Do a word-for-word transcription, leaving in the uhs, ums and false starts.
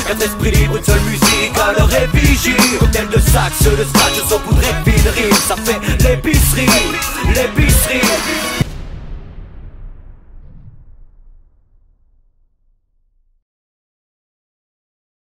Quatre esprits libres, une seule musique à leur effigie. Cocktail de sax, de scratch, saupoudré de fine rime. Ça fait l'épicerie, l'épicerie.